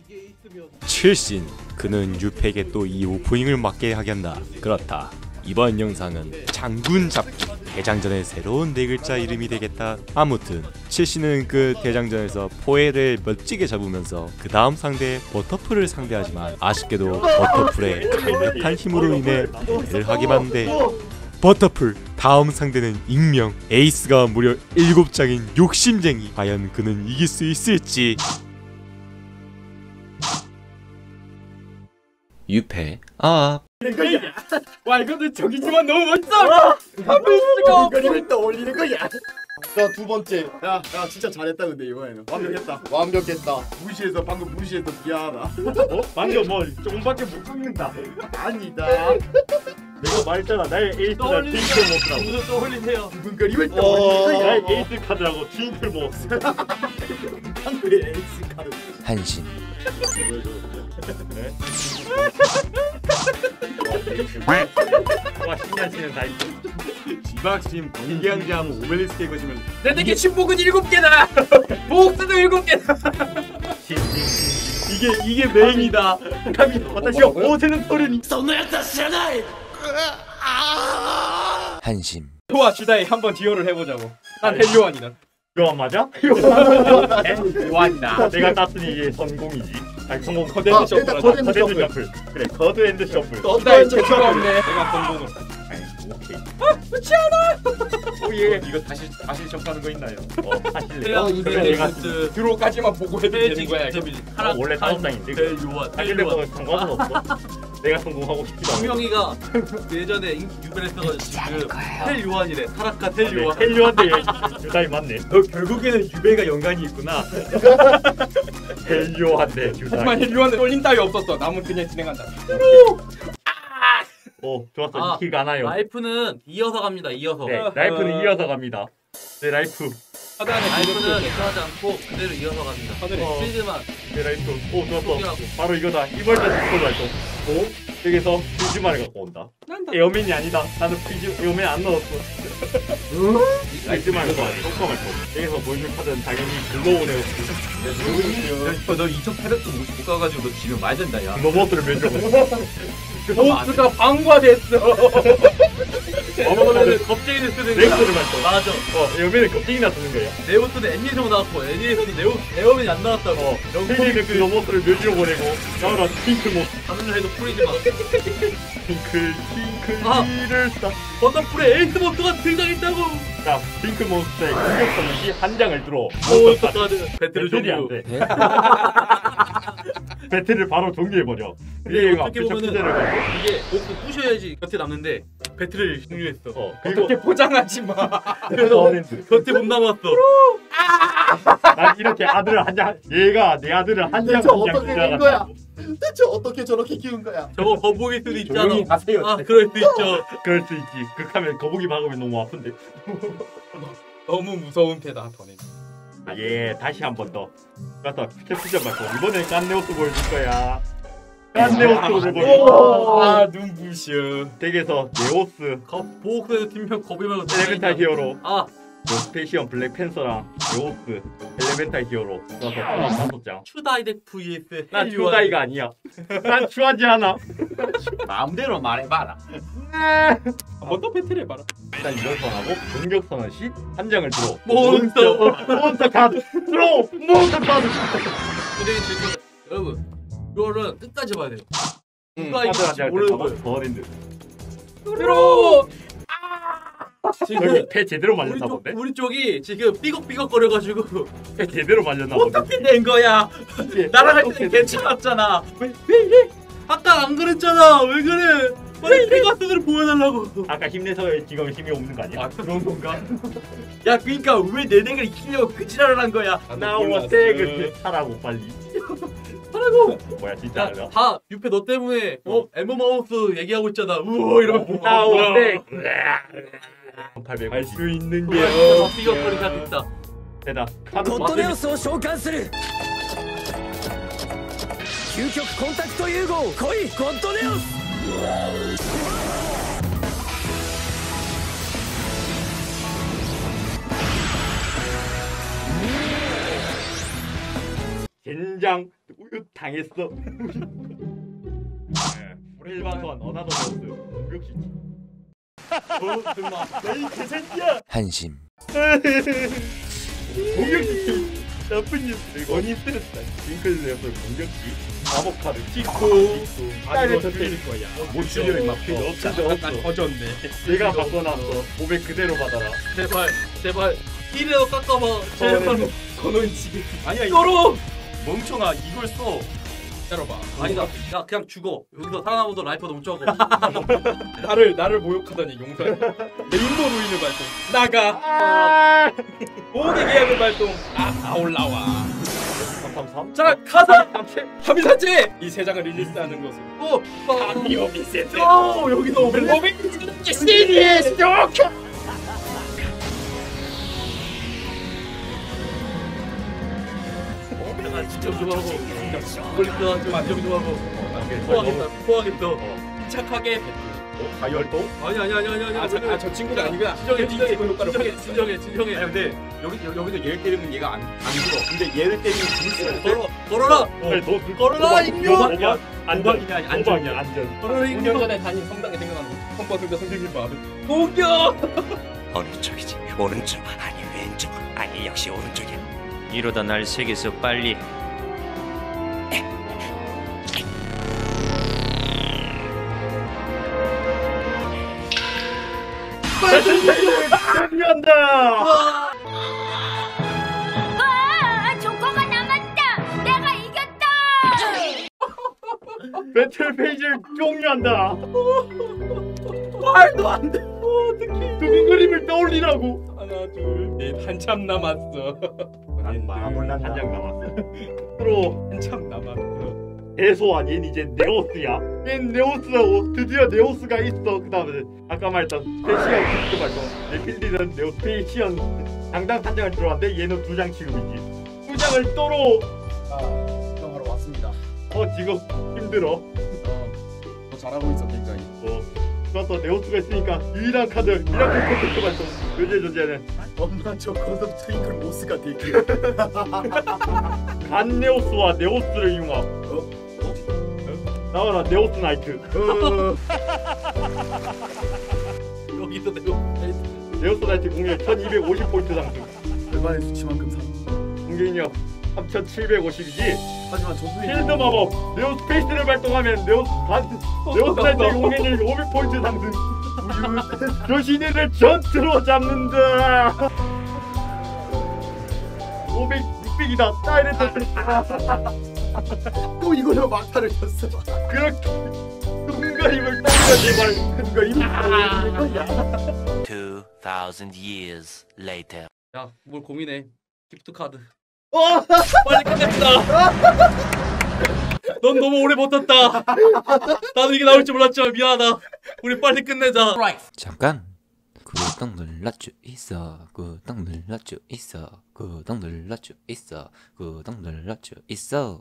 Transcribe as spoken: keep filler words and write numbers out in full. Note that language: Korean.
칠신, 그는 유팩에 또 이 오프닝을 맡게 하겠나. 그렇다. 이번 영상은 장군 잡기, 대장전의 새로운 네 글자 이름이 되겠다. 아무튼 칠신은 그 대장전에서 포에를 멋지게 잡으면서 그 다음 상대 버터풀을 상대하지만 아쉽게도 버터풀의 강력한 힘으로 인해 패를 하게 만데, 버터풀 다음 상대는 익명, 에이스가 무려 일곱 장인 욕심쟁이. 과연 그는 이길 수 있을지. 유패 아 와 이거는 저기지만 너무 멋있어. 한번 그림을 떠올리는 거야. 자, 두 번째. 야, 야 진짜 잘했다. 근데 이번에는 완벽했다. 완벽했다. 무시해서 방금 무시해서 미안하다. 어? 방금 뭐 조금밖에 못 찍는다. 아니다. 내가 말했잖아. 나의 에이스가 딩크를 먹으라고. 무슨 떠올리세요? 두 그림을 떠올리는 거야. 나의 에이스 카드라고 딩크를 먹었어. 한글의 에이스 카드. 한신. 와 신나시는 다 있어. 지박심 번개양장 오벨리스크 이거시면 내게 침묵은 일곱 개다. 목수도 일곱 개다. 이게 이게 메인이다. 감히 와타시가 오세는 소리니. 한심. 좋아, 주다이 한번 듀오를 해보자고. 난 헬요한이다. 요한 맞아? 요한이다. 내가 땄으니 이게 성공이지. 아니 성공 아, 커드 일단 셔플. 커드 앤드 커드 앤드 셔플. 셔플. 그래 커드 앤드 셔플. 주다이 재주가 없네. 내가 성공을. 아니 오케이. 그렇지 않아. 오예. 이거 다시 다시 접하는 거 있나요? 어 하실래? 어, 그래 이거 내가 그 드로까지만 보고 해도 되는 거야. 이거. 어, 원래 다섯 장인데. 헬요한. 아 근데 뭐 상관은 없어. 내가 성공하고 싶지도 않아. 분명히가 예전에 유벨했어가지고 지금 헬요한이래. 타락한 헬요한. 헬류한테 유다이 맞네. 너 결국에는 유배가 연관이 있구나. 헬류한테 유다이. 하지만 헬류한테 쫄림 따위 없었어. 남은 그냥 진행한다. 어 좋았어. 아, 이키 가나요? 라이프는 이어서 갑니다. 이어서. 네 라이프는 이어서 갑니다. 네 라이프. 하드 안에 라이프는 이어하지 않고 그대로 이어서 갑니다. 어. 필드만. 네 라이프. 오 좋았어. 포기하고. 바로 이거다. 이벌 때 스포도 할거. 오 여기서 필즈만을 갖고 온다. 에어맨이 아니다. 나는 필즈 에어맨 안 넣었어. 필즈만을 넣어. 똥컴할 거. 여기서 보여줄 카드는 당연히 글로우 네오스. 너 이천 팔백도 못 가가지고 너 지금 말 된다 야. 로봇을 면접을. 보스가 방과됐어. 어머머는 겁쟁이를 쓰는 거야. 렉스를 갈 거. 맞아. 어 에어맨은 겁쟁이나 쓰는 거야. 네오스는 애니에이션 나왔고 애니에이션은 네오 에어맨이 안 나왔다고. 어 필즈는 그 로봇을 묘지로 보내고 나오라 핑크 모 하늘을 해도 풀리지 마. 핑크 아. 핑크를 싹. 버터풀에 에이스 모드가 등장했다고. 자 핑크 몬스터의 공격성 이한 장을 들어. 오 똑같은 배틀을 배틀이 안 종료. 돼. 배틀을 바로 종료해버려. 근데 이게 막 어떻게 부셔 보면은 피자를 가지고. 이게 목도 부셔야지 곁에 남는데 배틀을 종료했어. 어 그리고 어떻게 포장하지 마. 그래서 어렌즈. 곁에 못 남았어. 난 이렇게 아들을 한 장, 얘가 내 아들을 한 장 대체 한 장 어떻게 된 거야? 대체 어떻게 저렇게 키운 거야? 저거 거북일 수도 있잖아. 조용히 가세요. 아 그럴 수 있죠. 그럴 수 있지. 극하면 거북이 박으면 너무 아픈데. 너무 무서운 패다 더네. 아, 예, 다시 한 번 더. 가서 피자 말고 이번엔 깐네오스 보여줄 거야. 깐네오스 보여줄 거야. 아 눈부셔. 덱에서 네오스, 보호크에서 팀명 거북이 말고 엘레멘탈 히어로, 아 스페이시언 블랙팬서랑 네오스, 엘레멘탈 히어로 써서 다섯 장. 추다이덱 vs 난 추다이가 아니야. 난 추하지 않아. 마음대로 말해봐라. 한번 더 배틀 해봐라. 일단 이걸 선하고 공격선은 시 한 장을 들어. 몬스터. 몬스터 카드 들어. 몬스터 카드. 근데 지금 여러분 이거는 끝까지 봐야 돼요. 응, 누가 카드 한 이길지 장을 모르는 들어. 거예요. 버린드. 들어. 지금 여기 패 제대로 우리 말렸나 쪽 본데? 우리 쪽이 지금 삐걱삐걱 거려가지고 패 제대로 말렸나 본데? 어떻게 된 거야? 나랑 할 때는 괜찮았잖아. 왜 왜 왜? 아까 안 그랬잖아. 왜 그래? 빨리 페가스를 보여달라고. 아까 힘내서 지금 힘이 없는 거 아니야? 아 그런 건가? 야 그러니까 왜 내 덱을 이기려고 그 지랄을 한 거야? 나와 덱을 사라고 빨리. 하라고. 뭐야 진짜 알아? 다 유페 너 때문에 어 에모마우스 얘기하고 있잖아. 우와 이러면 나와 덱. 팔백 할 수 있는 게 삐걱 삐걱거리 다 됐다. 대다. 카드 ゴッドネオスを召喚する究極コンタクト融合来いゴッドネオス 젠장 우유 당했어. 일반 소환 어나더 버스 공격시키. 어, 엄마, 너희 개새끼야. 한심. 공격시키. 나쁜 뉴스. 원인 스트레스. 링크를 내서 공격시. 마법 카드 찍고 딸에서 때릴 거야. 못 줄여 임마. 필요 없어. 없어. 터졌네. 내가 바꿔놨어. 오백 그대로 받아라. 제발 제발 이래도 깎아봐. 제발. 건원치기. 아니야 이거로 멍청아 이걸 써. 때려봐. 아니다. 야 그냥 죽어. 여기서 살아남아도 라이프 너무 적어. 나를 나를 모욕하다니 용서. 레인보 루인을 발동. 나가. 모험의 계약을 발동. 아, 다 올라와. 삼삼삼. 자 가사. 하미사체. 이 세 장을 릴리스하는 것을. 오. 아미오 미세트. 오 여기서 모험의 시리즈. 내가 직접 좀 하고 그러니까 좀 안정 좀 하고 포하겠다 포하겠다 착하게. 어? 가열도? 아니 아니 아니 아니 아니 아, 저, 아, 저 친구가 아니구나. 진정해 진정해 그 효과를 진정해 진정해 진정해. 아니 근데 여기 여기서 얘를 때리면 얘가 안 안 죽어. 근데 얘를 때리면 죽을 수가 있어. 걸어 걸어라 그래, 너 그- 걸어라, 도박, 임요! 도박, 도박, 안전, 도박이냐, 아니, 안전이야. 도박이야, 안전. 걸어라 오 년 임요. 전에 다닌 성당에 생겨난 성과들과 선생님 마음을. 공격. 어느 쪽이지? 오른쪽 아니 왼쪽 아니 역시 오른쪽이야. 이러다 날 세계에서 빨리 승리한다! 아, 조커가 남았다. 내가 이겼다. 배틀 페이지를 종료한다. 말도 안 돼. 두 그림을 떠올리라고. 하나 둘넷 한참 남았어. 난 마블란 한장 남았어. 프로 한참 남았어. 대소한 얘는 이제 네오스야. 얘는 네오스라고. 드디어 네오스가 있어. 그 다음에 아까 말했던 스페시언 기술 발동. 네필리는 네오스페이시언 당당 한 장을 들어왔는데 얘는 두 장 취급이지. 두 장을 또로. 아, 형하러 왔습니다. 어 지금 힘들어. 어, 더 잘하고 있어 굉장히. 어. 그래서 네오스가 있으니까 유일한 카드 미라클 콘텐츠 발동. 요새 존재는 엄마 저 거듭 트윙클 모스가 되게. 간 네오스와 네오스를 이용하고. 어? 나와라 네오스 나이트. 어, 여기도 내가 네오스 나이트 공격 천이백오십 포인트 상승. 일반의 수치만큼 산. 공격력 삼천칠백오십이지. 하지만 저수인. 필드 마법 네오스 페이스를 발동하면 네오스 반 네오스 나이트 공격력 오백 포인트 상승. 우유 교신이를 전투로 잡는다. 오백 육백이다. 사이렌트. 또 이거로 막타를 쳤어. 그렇게 끈거림을 따르려 제발. 끈거림. Two thousand years later. 야뭘 고민해. 기프트 카드. 어! 빨리 끝냅시다. 넌 너무 오래 버텼다. 나도 이게 나올 줄 몰랐지만 미안하다. 우리 빨리 끝내자. 잠깐. 구독 눌러줘 있어. 구독 눌러줘 있어. 구독 눌러줘 있어. 구독 눌러줘 있어.